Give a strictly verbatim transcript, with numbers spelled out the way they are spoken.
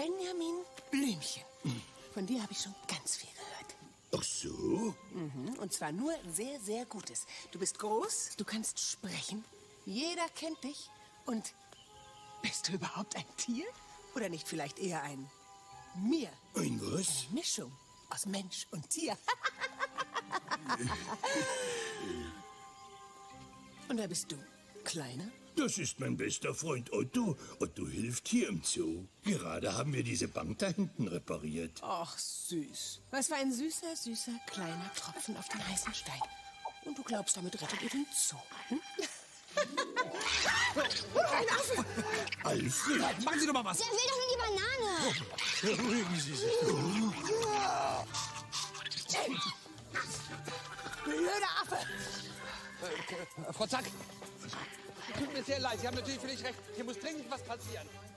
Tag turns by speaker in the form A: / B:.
A: Benjamin Blümchen. Von dir habe ich schon ganz viel gehört.
B: Ach so?
A: Mhm. Und zwar nur sehr, sehr Gutes. Du bist groß, du kannst sprechen, jeder kennt dich. Und bist du überhaupt ein Tier? Oder nicht vielleicht eher ein Mir?
B: Ein was?
A: Eine Mischung aus Mensch und Tier. Und wer bist du? Kleiner?
B: Das ist mein bester Freund Otto. Otto hilft hier im Zoo. Gerade haben wir diese Bank da hinten repariert.
A: Ach, süß. Was für ein süßer, süßer, kleiner Tropfen auf den heißen Stein. Und du glaubst, damit rettet ihr den Zoo, hm? Ein Affe!
B: Alfred!
C: Machen Sie doch mal was!
D: Der will doch nur die Banane!
B: Beruhigen Sie sich.
A: Blöder Affe!
C: Äh, Frau Zack! Tut mir sehr leid, Sie haben natürlich völlig recht. Hier muss dringend was passieren.